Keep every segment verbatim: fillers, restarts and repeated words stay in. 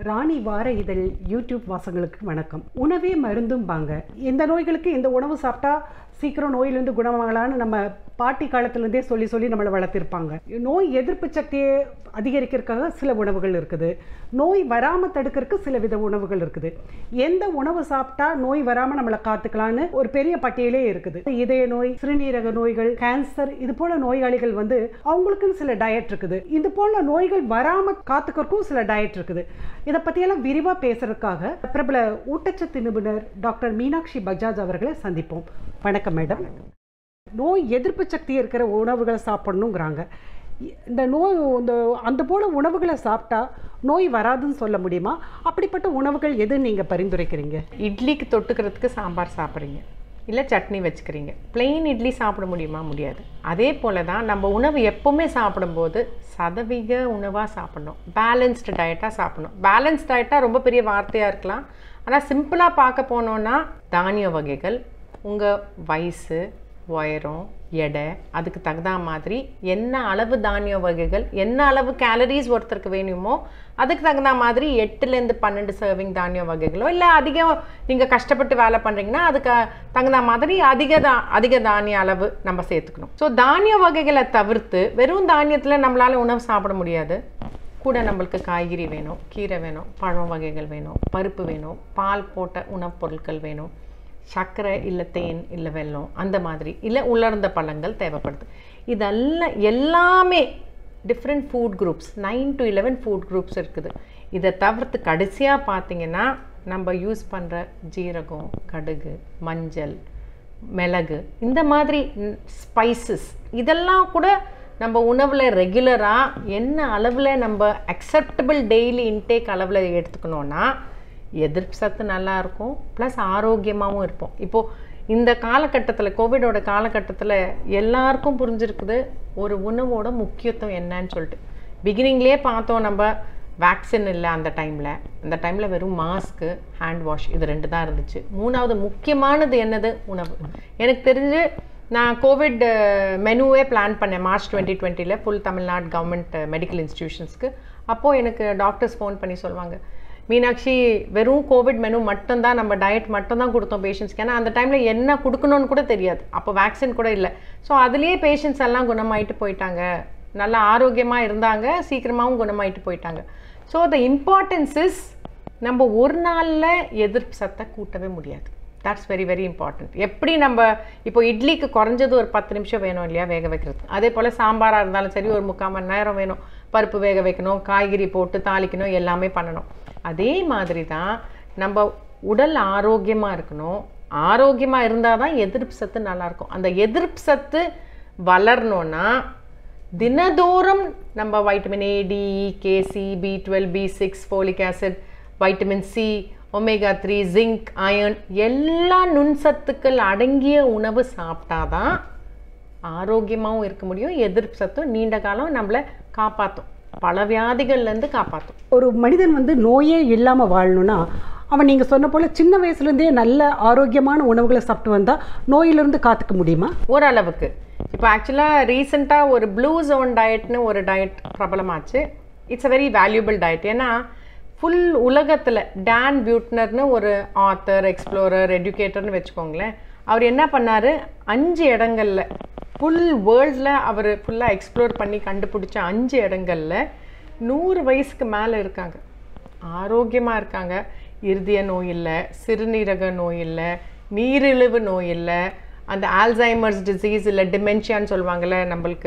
ராணி வார இதழ் யூடியூப் வாசங்களுக்கு வணக்கம். உணவே மருந்தும் பாங்க. இந்த நோய்களுக்கு இந்த உணவு சாப்பிட்டா சீக்கிரம் நோயிலிருந்து குணமாகலான்னு நம்ம பாட்டி காலத்துலேருந்தே சொல்லி சொல்லி நம்மளை வளர்த்திருப்பாங்க. நோய் எதிர்ப்பு சக்தியை அதிகரிக்கிறதுக்காக சில உணவுகள் இருக்குது, நோய் வராமல் தடுக்கிறதுக்கு சில வித உணவுகள் இருக்குது. எந்த உணவு சாப்பிட்டா நோய் வராமல் நம்மளை காத்துக்கலான்னு ஒரு பெரிய பட்டியலே இருக்குது. இதய நோய், சிறுநீரக நோய்கள், கேன்சர், இது போல நோயாளிகள் வந்து அவங்களுக்குன்னு சில டயட் இருக்குது. இது போல நோய்கள் வராமல் காத்துக்கிறதுக்கும் சில டயட் இருக்குது. இதை பற்றியெல்லாம் விரிவாக பேசுறதுக்காக பிரபல ஊட்டச்சத்து நிபுணர் டாக்டர் மீனாட்சி பஜாஜ் அவர்களை சந்திப்போம். வணக்கம் மேடம். நோய் எதிர்ப்பு சக்தி இருக்கிற உணவுகளை சாப்பிடணுங்கிறாங்க. இந்த நோய் இந்த அந்த போல உணவுகளை சாப்பிட்டா நோய் வராதுன்னு சொல்ல முடியுமா? அப்படிப்பட்ட உணவுகள் எது நீங்கள் பரிந்துரைக்கிறீங்க? இட்லிக்கு தொட்டுக்கிறதுக்கு சாம்பார் சாப்பிட்றீங்க, இல்லை சட்னி வச்சுக்கிறீங்க. பிளெயின் இட்லி சாப்பிட முடியுமா? முடியாது. அதே போல தான் நம்ம உணவு எப்போவுமே சாப்பிடும்போது சதவீக உணவாக சாப்பிடணும், பேலன்ஸ்டு டயட்டாக சாப்பிடணும். பேலன்ஸ்ட் டயட்டாக ரொம்ப பெரிய வார்த்தையாக இருக்கலாம், ஆனால் சிம்பிளாக பார்க்க போனோன்னா தானிய வகைகள், உங்கள் வயசு, உயரம், எடை, அதுக்கு தகுந்த மாதிரி என்ன அளவு தானிய வகைகள், என்ன அளவு கேலரிஸ் ஒருத்தருக்கு வேணுமோ அதுக்கு தகுந்த மாதிரி எட்டுலேருந்து பன்னெண்டு சர்விங் தானிய வகைகளோ, இல்லை அதிகம் நீங்கள் கஷ்டப்பட்டு வேலை பண்ணுறீங்கன்னா அதுக்கு தகுந்த மாதிரி அதிக தா அதிக தானிய அளவு நம்ம சேர்த்துக்கணும். ஸோ தானிய வகைகளை தவிர்த்து வெறும் தானியத்தில் நம்மளால் உணவு சாப்பிட முடியாது. கூட நம்மளுக்கு காய்கறி வேணும், கீரை வேணும், பழம் வகைகள் வேணும், பருப்பு வேணும், பால் போட்ட உணவுப் பொருட்கள் வேணும், சர்க்கரை இல்லை தேன் இல்லை வெல்லம், அந்த மாதிரி இல்லை உலர்ந்த பழங்கள் தேவைப்படுது. இதெல்லாம் எல்லாமே different food groups, nine to eleven food groups இருக்குது. இதை தவிர்த்து கடைசியாக பார்த்தீங்கன்னா நம்ம யூஸ் பண்ணுற ஜீரகம், கடுகு, மஞ்சள், மிளகு, இந்த மாதிரி ஸ்பைசஸ் இதெல்லாம் கூட நம்ம உணவில் ரெகுலராக என்ன அளவில் நம்ம அக்செப்டபிள் டெய்லி இன்டேக் அளவில் எடுத்துக்கணுன்னா எதிர்ப்பு சத்து நல்லா இருக்கும், ப்ளஸ் ஆரோக்கியமாகவும் இருப்போம். இப்போது இந்த காலகட்டத்தில், கோவிடோட காலகட்டத்தில் எல்லாருக்கும் புரிஞ்சிருக்குது ஒரு உணவோட முக்கியத்துவம் என்னன்னு சொல்லிட்டு. பிகினிங்லேயே பார்த்தோம், நம்ம வேக்சின் இல்லை அந்த டைமில். அந்த டைமில் வெறும் மாஸ்க்கு, ஹேண்ட் வாஷ், இது ரெண்டு தான் இருந்துச்சு. மூணாவது முக்கியமானது என்னது? உணவு. எனக்கு தெரிஞ்சு நான் கோவிட் மெனுவே பிளான் பண்ணேன் மார்ச் டுவெண்ட்டி டுவெண்ட்டியில் ஃபுல் தமிழ்நாடு கவர்மெண்ட் மெடிக்கல் இன்ஸ்டிடியூஷன்ஸ்க்கு. அப்போது எனக்கு டாக்டர்ஸ் ஃபோன் பண்ணி சொல்லுவாங்க, மீனாட்சி வெறும் கோவிட் மெனு மட்டும்தான், நம்ம டயட் மட்டும்தான் கொடுத்தோம் பேஷண்ட்ஸ்க்கு. ஏன்னா அந்த டைமில் என்ன கொடுக்கணும்னு கூட தெரியாது, அப்போ வேக்சின் கூட இல்லை. ஸோ அதுலேயே பேஷண்ட்ஸ் எல்லாம் குணமாயிட்டு போயிட்டாங்க, நல்லா ஆரோக்கியமாக இருந்தாங்க, சீக்கிரமாகவும் குணமாயிட்டு போயிட்டாங்க. ஸோ த இம்பார்ட்டன்ஸ் இஸ் நம்ம ஒரு நாளில் எதிர்ப்பு சத்தை கூட்டவே முடியாது. That's very very important. எப்படி நம்ம இப்போ இட்லிக்கு குறைஞ்சது ஒரு பத்து நிமிஷம் வேணும் இல்லையா வேக வைக்கிறது, அதே போல் சாம்பாராக இருந்தாலும் சரி ஒரு முக்கால் மணி நேரம் வேணும். பருப்பு வேக வைக்கணும், காய்கறி போட்டு தாளிக்கணும், எல்லாமே பண்ணணும். அதே மாதிரி தான் நம்ம உடல் ஆரோக்கியமாக இருக்கணும். ஆரோக்கியமாக இருந்தால் தான் எதிர்ப்பு சத்து நல்லாயிருக்கும். அந்த எதிர்ப்பு சத்து வளரணுன்னா தினதோறும் நம்ம vitamin A, D, K, C, B twelve, B six, folic acid, vitamin C, omega three, zinc, iron, எல்லா நுண்சத்துக்கள் அடங்கிய உணவு சாப்பிட்டாதான் ஆரோக்கியமாகவும் இருக்க முடியும். எதிர்ப்பு சத்தும் நீண்ட காலம் நம்மளை காப்பாற்றும், பல வியாதிகள்லேருந்து காப்பாற்றும். ஒரு மனிதன் வந்து நோயே இல்லாமல் வாழணும்னா அவன் நீங்கள் சொன்ன போல் சின்ன வயசுலேருந்தே நல்ல ஆரோக்கியமான உணவுகளை சாப்பிட்டு வந்தால் நோயிலிருந்து காத்துக்க முடியுமா? ஓரளவுக்கு. இப்போ ஆக்சுவலாக ரீசெண்டாக ஒரு ப்ளூ ஜோன் டயட்னு ஒரு டயட் பிரபலமாச்சு. It's a very valuable diet. ஏன்னா ஃபுல் உலகத்தில் டான் பியூட்னர்னு ஒரு ஆத்தர், எக்ஸ்ப்ளோரர், எஜுகேட்டர்னு வச்சுக்கோங்களேன், அவர் என்ன பண்ணார், அஞ்சு இடங்களில் ஃபுல் வேர்ல்டில் அவர் ஃபுல்லாக எக்ஸ்ப்ளோர் பண்ணி கண்டுபிடிச்ச அஞ்சு இடங்களில் நூறு வயசுக்கு மேலே இருக்காங்க, ஆரோக்கியமாக இருக்காங்க. இருதய நோய் இல்லை, சிறுநீரக நோய் இல்லை, நீரிழிவு நோய் இல்லை, அந்த ஆல்சைமர்ஸ் டிசீஸ் இல்லை, டிமென்ஷியான்னு சொல்லுவாங்கள்ல, நம்மளுக்கு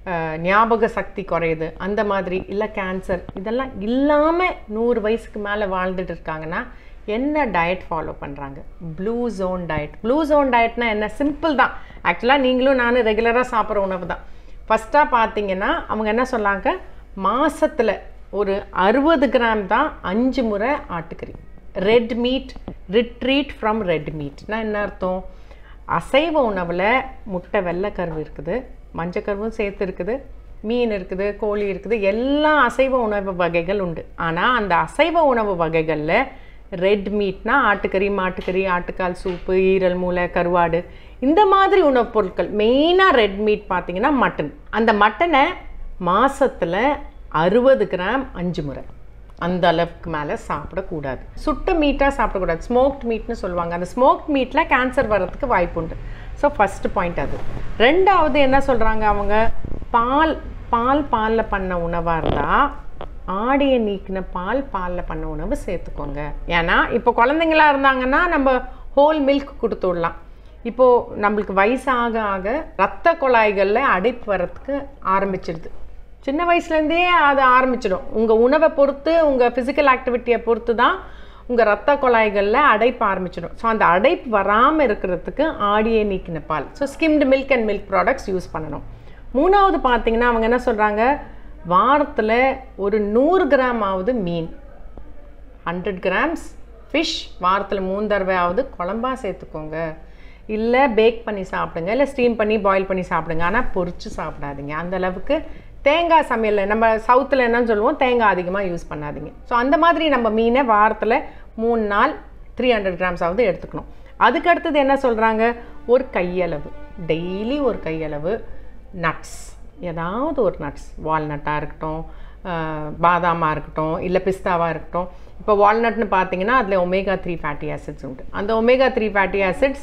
ஞாபக சக்தி குறையுது அந்த மாதிரி இல்லை, கேன்சர், இதெல்லாம் இல்லாமல் நூறு வயசுக்கு மேலே வாழ்ந்துட்டு இருக்காங்கன்னா என்ன டயட் ஃபாலோ பண்ணுறாங்க? Blue zone diet. Blue zone டயட்னா என்ன? சிம்பிள் தான். ஆக்சுவலாக நீங்களும் நானும் ரெகுலராக சாப்பிட்ற உணவு தான். ஃபஸ்ட்டாக பார்த்தீங்கன்னா அவங்க என்ன சொன்னாங்க, மாதத்தில் ஒரு அறுபது கிராம் தான் அஞ்சு முறை ஆட்டுக்கறி. Red meat, retreat from red மீட்னா என்ன அர்த்தம்? அசைவ உணவில் முட்டை வெள்ளைக்கருவு இருக்குது, மஞ்சக்கருவும் சேர்த்து இருக்குது, மீன் இருக்குது, கோழி இருக்குது, எல்லா அசைவ உணவு வகைகள் உண்டு. ஆனால் அந்த அசைவ உணவு வகைகளில் ரெட் மீட்னா ஆட்டுக்கறி, மாட்டுக்கறி, ஆட்டுக்கால் சூப்பு, ஈரல், மூளை, கருவாடு, இந்த மாதிரி உணவுப் பொருட்கள். மெயினாக ரெட் மீட் பார்த்தீங்கன்னா மட்டன். அந்த மட்டனை மாதத்தில் அறுபது கிராம் அஞ்சு முறை. அந்த அளவுக்கு மேலே சாப்பிடக்கூடாது. சுட்ட மீட்டாக சாப்பிடக்கூடாது. ஸ்மோக்ட் மீட்னு சொல்லுவாங்க. அந்த ஸ்மோக்ட் மீட்டில் கேன்சர் வர்றதுக்கு வாய்ப்பு உண்டு. ஸோ ஃபஸ்ட்டு பாயிண்ட் அது. ரெண்டாவது என்ன சொல்கிறாங்க அவங்க, பால் பால் பாலில் பண்ண உணவாக இருந்தால் ஆடியை நீக்கின பால் பாலில் பண்ண உணவு சேர்த்துக்கோங்க. ஏன்னா இப்போ குழந்தைங்களா இருந்தாங்கன்னா நம்ம ஹோல் மில்க் கொடுத்து விடலாம். இப்போது நம்மளுக்கு வயசாக ஆக ரத்த குழாய்களில் அடைப்பு வரத்துக்கு ஆரம்பிச்சிடுது. சின்ன வயசுலேருந்தே அது ஆரம்பிச்சிடும். உங்கள் உணவை பொறுத்து, உங்கள் ஃபிசிக்கல் ஆக்டிவிட்டியை பொறுத்து தான் உங்கள் ரத்த குழாய்களில் அடைப்பு ஆரம்பிச்சிடும். ஸோ அந்த அடைப்பு வராமல் இருக்கிறதுக்கு ஆடியை நீக்கின பால், so skimmed milk and milk products use பண்ணணும். மூணாவது பார்த்தீங்கன்னா அவங்க என்ன சொல்கிறாங்க, வாரத்தில் ஒரு நூறு கிராம் ஆகுது மீன், ஹண்ட்ரட் கிராம்ஸ் ஃபிஷ் வாரத்தில் மூணு தடவையாவது குழம்பா சேர்த்துக்கோங்க. இல்லை பேக் பண்ணி சாப்பிடுங்க, இல்லை ஸ்டீம் பண்ணி பாயில் பண்ணி சாப்பிடுங்க. ஆனால் பொரிச்சு சாப்பிடாதீங்க. அந்த அளவுக்கு தேங்காய் சமையலில் நம்ம சவுத்தில் என்னன்னு சொல்லுவோம், தேங்காய் அதிகமாக யூஸ் பண்ணாதீங்க. ஸோ அந்த மாதிரி நம்ம மீனை வாரத்தில் மூணு நாள் த்ரீ ஹண்ட்ரட் கிராம்ஸ் ஆகுது எடுத்துக்கணும். அதுக்கு அடுத்தது என்ன சொல்கிறாங்க, ஒரு கையளவு, டெய்லி ஒரு கையளவு நட்ஸ், ஏதாவது ஒரு நட்ஸ், வால்நட்டாக இருக்கட்டும், பாதாமாக இருக்கட்டும், இல்லை பிஸ்தாவாக இருக்கட்டும். இப்போ வால்நட்னு பார்த்தீங்கன்னா அதில் ஒமேகா த்ரீ ஃபேட்டி ஆசிட்ஸ் உண்டு. அந்த ஒமேகா த்ரீ ஃபேட்டி ஆசிட்ஸ்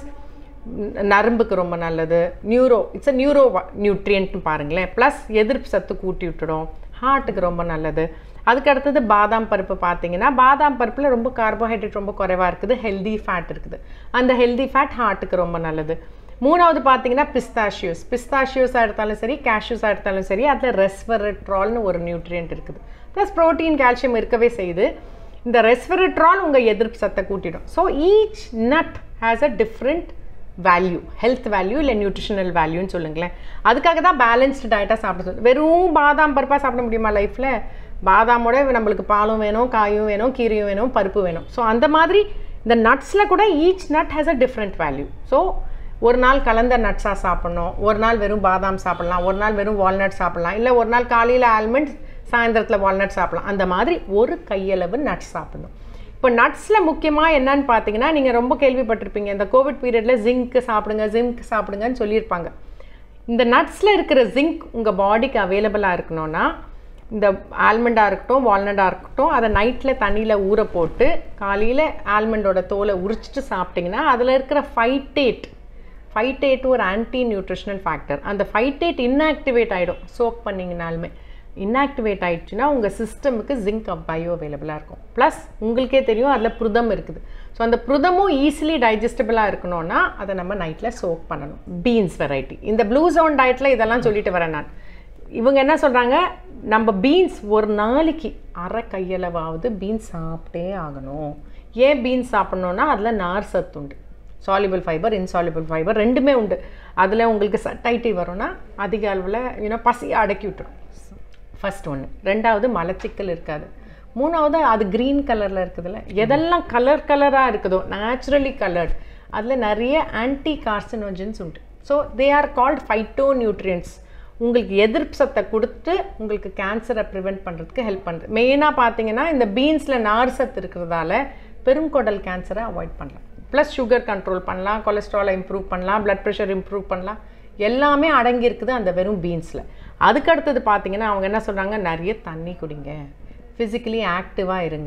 நரம்புக்கு ரொம்ப நல்லது. நியூரோ இட்ஸ் அ நியூரோ நியூட்ரியன்ட்னு பாருங்களேன். ப்ளஸ் எதிர்ப்பு சத்து கூட்டி விட்டுடும், ஹார்ட்டுக்கு ரொம்ப நல்லது. அதுக்கு அடுத்தது பாதாம் பருப்பு பார்த்தீங்கன்னா, பாதாம் பருப்பில் ரொம்ப கார்போஹைட்ரேட் ரொம்ப குறைவாக இருக்குது, ஹெல்தி ஃபேட் இருக்குது. அந்த ஹெல்தி ஃபேட் ஹார்ட்டுக்கு ரொம்ப நல்லது. மூணாவது பார்த்தீங்கன்னா பிஸ்தாஷியோஸ், பிஸ்தாஷியோஸாக எடுத்தாலும் சரி, கேஷ்யூஸாக எடுத்தாலும் சரி, அதில் ரெஸ்வெரட்ரால்னு ஒரு நியூட்ரியன்ட் இருக்குது. ப்ளஸ் ப்ரோட்டீன், கால்சியம் இருக்கவே செய்யுது. இந்த ரெஸ்வெரட்ரால் உங்கள் எதிர்ப்பு சத்தை கூட்டிடும். So each nut has a different value, health value இல்லை நியூட்ரிஷனல் வேல்யூன்னு சொல்லுங்களேன். அதுக்காக தான் பேலன்ஸ்டு டயட்டாக சாப்பிட சொல்லு. வெறும் பாதாம் பருப்பாக சாப்பிட முடியுமா லைஃப்பில்? பாதாமோட நம்மளுக்கு பாலும் வேணும், காயும் வேணும், கீரையும் வேணும், பருப்பு வேணும். ஸோ அந்த மாதிரி இந்த நட்ஸில் கூட each nut has a different value. So ஒரு நாள் கலந்த நட்ஸாக சாப்பிட்ணும், ஒரு நாள் வெறும் பாதாம் சாப்பிட்லாம், ஒரு நாள் வெறும் வால்நட் சாப்பிட்லாம், இல்லை ஒரு நாள் காலையில் ஆல்மண்ட், சாயந்தரத்தில் வால்நட் சாப்பிட்லாம். அந்த மாதிரி ஒரு கையளவு நட்ஸ் சாப்பிடணும். இப்போ நட்ஸில் முக்கியமாக என்னன்னு பார்த்தீங்கன்னா, நீங்கள் ரொம்ப கேள்விப்பட்டிருப்பீங்க, இந்த கோவிட் பீரியடில் ஜிங்க் சாப்பிடுங்க, ஜிங்க் சாப்பிடுங்கன்னு சொல்லியிருப்பாங்க. இந்த நட்ஸில் இருக்கிற ஜிங்க் உங்கள் பாடிக்கு அவைலபிளாக இருக்கணும்னா, இந்த ஆல்மண்டாக இருக்கட்டும், வால்நட்டாக இருக்கட்டும், அதை நைட்டில் தண்ணியில் ஊற போட்டு காலையில் ஆல்மண்டோட தோலை உரிச்சிட்டு சாப்பிட்டிங்கன்னா அதில் இருக்கிற ஃபைட்டேட் ஃபைட்டேட் ஒரு ஆன்டி நியூட்ரிஷனல் ஃபேக்டர். அந்த ஃபைட்டேட் இன்ஆக்டிவேட் ஆகிடும். சோக் பண்ணிங்கனாலுமே இன்ஆக்டிவேட் ஆகிடுச்சுன்னா உங்கள் சிஸ்டமுக்கு ஜிங்க் பயோ அவைலபிளாக இருக்கும். ப்ளஸ் உங்களுக்கே தெரியும் அதில் புரதம் இருக்குது. ஸோ அந்த புரதமும் ஈஸிலி டைஜஸ்டபிளாக இருக்கணும்னா அதை நம்ம நைட்டில் சோக் பண்ணணும். பீன்ஸ் வெரைட்டி, இந்த ப்ளூ ஜோன் டயட்டில் இதெல்லாம் சொல்லிட்டு வரேன் நான். இவங்க என்ன சொல்கிறாங்க, நம்ம பீன்ஸ் ஒரு நாளைக்கு அரை கையளவாவது பீன்ஸ் சாப்பிட்டே ஆகணும். ஏன் பீன்ஸ் சாப்பிட்ணுன்னா அதில் நார் சத்து உண்டு. சால்யூபிள் ஃபைபர், இன்சால்யூபிள் ஃபைபர் ரெண்டுமே உண்டு. அதில் உங்களுக்கு சட்டைட்டி வரும்னா அதிக அளவில் யூனோ பசியை அடக்கி விட்டுரும். ஃபஸ்ட் ஒன்று. ரெண்டாவது மலச்சிக்கல் இருக்காது. மூணாவது அது க்ரீன் கலரில் இருக்குதுல்ல, எதெல்லாம் கலர் கலராக இருக்குதோ நேச்சுரலி கலர்ட், அதில் நிறைய ஆன்டி கார்சினோஜன்ஸ் உண்டு. So they are called phyto nutrients. உங்களுக்கு எதிர்ப்பு சத்தை கொடுத்து உங்களுக்கு கேன்சரை ப்ரிவெண்ட் பண்ணுறதுக்கு ஹெல்ப் பண்ணுறது. மெயினாக பார்த்தீங்கன்னா இந்த பீன்ஸில் நார் சத்து இருக்கிறதால பெருங்குடல் கேன்சரை அவாய்ட் பண்ணலாம். ப்ளஸ் சுகர் கண்ட்ரோல் பண்ணலாம், கொலஸ்ட்ராலை இம்ப்ரூவ் பண்ணலாம், பிளட் ப்ரெஷர் இம்ப்ரூவ் பண்ணலாம். எல்லாமே அடங்கி இருக்குது அந்த வெறும் பீன்ஸில். அதுக்கு அடுத்தது பார்த்தீங்கன்னா அவங்க என்ன சொல்கிறாங்க, நிறைய தண்ணி குடிங்க, ஃபிசிக்கலி ஆக்டிவாக இருங்க,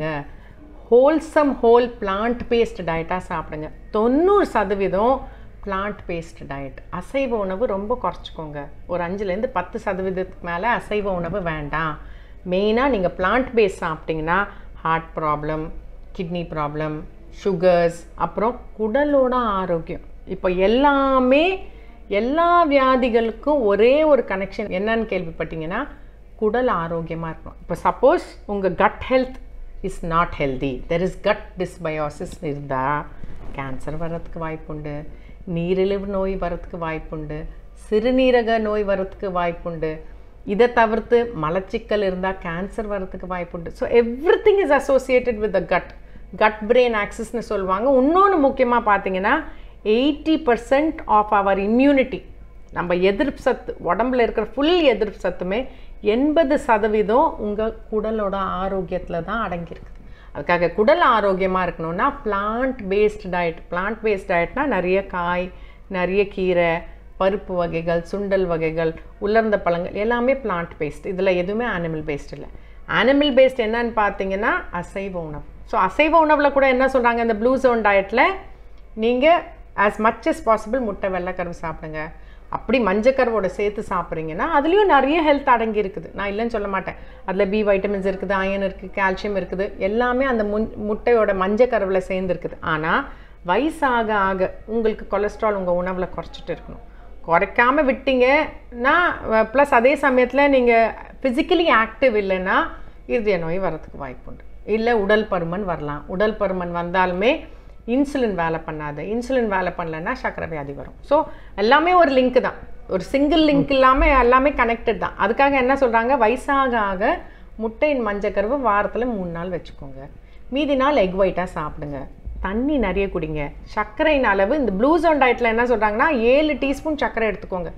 ஹோல்சம் ஹோல் பிளான்ட் பேஸ்ட் டயட்டாக சாப்பிடுங்க. தொண்ணூறு சதவீதம் பிளான்ட் பேஸ்ட் டயட். அசைவ உணவு ரொம்ப குறைச்சிக்கோங்க. ஒரு அஞ்சுலேருந்து பத்து சதவீதத்துக்கு மேலே அசைவ உணவு வேண்டாம். மெயினாக நீங்கள் பிளான்ட் பேஸ்ட் சாப்பிட்டிங்கன்னா heart problem, kidney problem, sugars, அப்புறம் குடலோட ஆரோக்கியம். இப்போ எல்லாமே எல்லா வியாதிகளுக்கும் ஒரே ஒரு கனெக்ஷன் என்னன்னு கேள்விப்பட்டீங்கன்னா குடல் ஆரோக்கியமாக இருக்கும். இப்போ சப்போஸ் உங்கள் gut health is not healthy, there is gut dysbiosis இருந்தால் கேன்சர் வர்றதுக்கு வாய்ப்புண்டு, நீரிழிவு நோய் வரத்துக்கு வாய்ப்புண்டு, சிறுநீரக நோய் வரத்துக்கு வாய்ப்புண்டு. இதை தவிர்த்து மலச்சிக்கல் இருந்தால் கேன்சர் வரத்துக்கு வாய்ப்புண்டு. So everything is associated with the gut gut brain ஆக்சிஸ்ன்னு சொல்லுவாங்க. இன்னொன்று முக்கியமாக பார்த்தீங்கன்னா eighty percent of our immunity, நம்ம எதிர்ப்பு சத்து உடம்புல இருக்கிற ஃபுல் எதிர்ப்பு சத்துமே எண்பது சதவீதம் உங்கள் குடலோட ஆரோக்கியத்தில் தான் அடங்கியிருக்குது. அதுக்காக குடல் ஆரோக்கியமாக இருக்கணும்னா plant based diet. Plant based டயட்னால் நிறைய காய், நிறைய கீரை, பருப்பு வகைகள், சுண்டல் வகைகள், உலர்ந்த பழங்கள் எல்லாமே பிளான்ட் பேஸ்ட். இதில் எதுவுமே அனிமல் பேஸ்ட் இல்லை. அனிமல் பேஸ்ட் என்னன்னு பார்த்தீங்கன்னா அசைவ உணவு. ஸோ அசைவ உணவில் கூட என்ன சொல்கிறாங்க, இந்த ப்ளூ ஜோன் டயட்டில் நீங்கள் ஆஸ் மச் as பாசிபிள் முட்டை வெள்ளைக்கருவு சாப்பிடுங்க. அப்படி மஞ்சக்கருவோட சேர்த்து சாப்பிட்றீங்கன்னா அதுலேயும் நிறைய ஹெல்த் அடங்கி இருக்குது, நான் இல்லைன்னு சொல்ல மாட்டேன். அதில் பி வைட்டமின்ஸ் இருக்குது, அயன் இருக்குது, கால்சியம் இருக்குது, எல்லாமே அந்த முன் முட்டையோட மஞ்சக்கருவில் சேர்ந்துருக்குது. ஆனால் வயசாக ஆக உங்களுக்கு கொலஸ்ட்ரால் உங்கள் உணவில் குறைச்சிட்டு இருக்கணும். குறைக்காமல் விட்டீங்கன்னா ப்ளஸ் அதே சமயத்தில் நீங்கள் ஃபிசிக்கலி ஆக்டிவ் இல்லைன்னா இருதய நோய் வரதுக்கு வாய்ப்பு உண்டு. இல்லை உடல் பருமன் வரலாம். உடல் பருமன் வந்தாலுமே இன்சுலின் வேலை பண்ணாது. இன்சுலின் வேலை பண்ணலன்னா சர்க்கரை வியாதி வரும். ஸோ எல்லாமே ஒரு லிங்க் தான், ஒரு சிங்கிள் லிங்க் இல்லாமல் எல்லாமே கனெக்டட் தான். அதுக்காக என்ன சொல்கிறாங்க, வயசாக ஆக முட்டையின் மஞ்சக்கருவு வாரத்தில் மூணு நாள் வச்சுக்கோங்க, மீதி நாள் எக் ஒயிட்டாக சாப்பிடுங்க, தண்ணி நிறைய குடிங்க. சர்க்கரையின் அளவு இந்த ப்ளூ ஜோன் டயட்டில் என்ன சொல்கிறாங்கன்னா ஏழு டீஸ்பூன் சர்க்கரை எடுத்துக்கோங்க.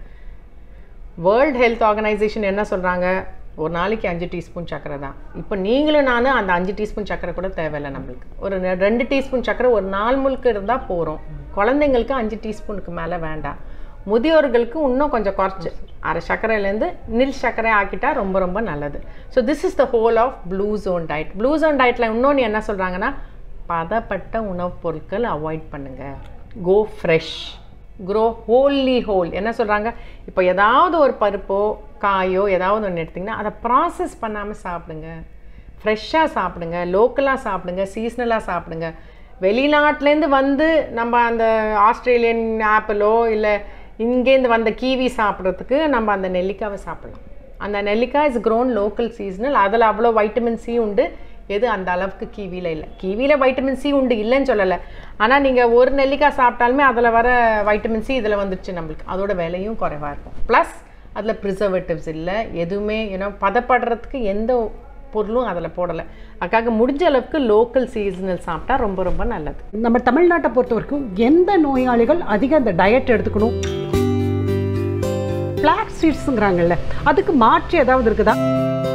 வேர்ல்ட் ஹெல்த் ஆர்கனைசேஷன் என்ன சொல்கிறாங்க, ஒரு நாளைக்கு அஞ்சு டீஸ்பூன் சர்க்கரை தான். இப்போ நீங்களும் நானும் அந்த அஞ்சு டீஸ்பூன் சர்க்கரை கூட தேவையில்லை நம்மளுக்கு. ஒரு ரெண்டு டீஸ்பூன் சர்க்கரை ஒரு நாள் முழுக்க இருந்தால் போகிறோம். குழந்தைங்களுக்கு அஞ்சு டீஸ்பூனுக்கு மேலே வேண்டாம். முதியோர்களுக்கு இன்னும் கொஞ்சம் குறைச்சி அரை சர்க்கரையிலேருந்து நில் சர்க்கரை ஆக்கிட்டா ரொம்ப ரொம்ப நல்லது. So this is the whole of blue zone diet. Blue zone டயட்டில் இன்னொன்று என்ன சொல்கிறாங்கன்னா, பதப்பட்ட உணவுப் பொருட்கள் அவாய்ட் பண்ணுங்கள். Go fresh, grow wholly whole. என்ன சொல்கிறாங்க, இப்போ ஏதாவது ஒரு பருப்போ காயோ ஏதாவது ஒன்று எடுத்திங்கன்னா அதை ப்ராசஸ் பண்ணாமல் சாப்பிடுங்க, ஃப்ரெஷ்ஷாக சாப்பிடுங்க, லோக்கலாக சாப்பிடுங்க, சீஸ்னலாக சாப்பிடுங்க. வெளிநாட்டிலேருந்து வந்து நம்ம அந்த ஆஸ்திரேலியன் ஆப்பிளோ இல்லை இங்கேருந்து வந்த கீவி சாப்பிட்றதுக்கு நம்ம அந்த நெல்லிக்காவை சாப்பிடலாம். அந்த நெல்லிக்காய் இஸ் க்ரோன் லோக்கல் சீசனல். அதில் அவ்வளோ வைட்டமின் சி உண்டு. எது அந்த அளவுக்கு கீவியில் இல்லை. கீவியில் வைட்டமின் சி உண்டு, இல்லைன்னு சொல்லலை. ஆனால் நீங்கள் ஒரு நெல்லிக்காய் சாப்பிட்டாலுமே அதில் வர வைட்டமின் சி இதில் வந்துடுச்சு நம்மளுக்கு. அதோட விலையும் குறைவாக இருக்கும். ப்ளஸ் அதில் ப்ரிசர்வேட்டிவ்ஸ் இல்லை, எதுவுமே ஏன்னா பதப்படுறதுக்கு எந்த பொருளும் அதில் போடலை. அதுக்காக முடிஞ்ச அளவுக்கு லோக்கல் சீசனல் சாப்பிட்டா ரொம்ப ரொம்ப நல்லது. நம்ம தமிழ்நாட்டை பொறுத்த வரைக்கும் எந்த நோயாளிகள் அதிகம் இந்த டயட் எடுத்துக்கணும்? ஃப்ளாக்ஸ் சீட்ஸுங்கிறாங்கல்ல, அதுக்கு மாற்று ஏதாவது இருக்குதா?